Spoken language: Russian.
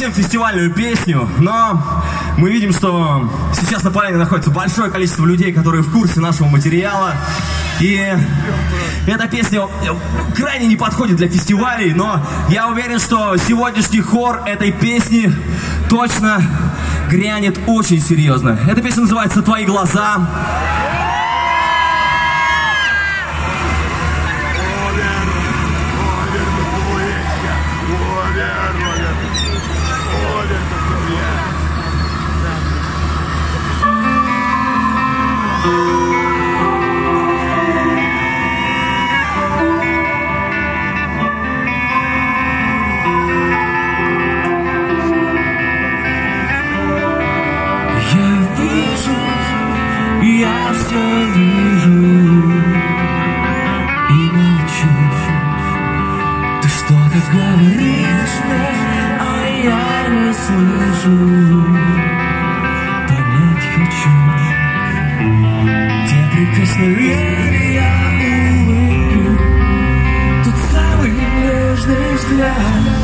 Фестивальную песню, но мы видим, что сейчас на поляне находится большое количество людей, которые в курсе нашего материала. И эта песня крайне не подходит для фестивалей, но я уверен, что сегодняшний хор этой песни точно грянет очень серьезно. Эта песня называется «Твои глаза». Я все вижу и молчу. Ты что-то говоришь мне, а я не слышу. Понять хочу те прикосновения, улыбки, тот самый нежный взгляд.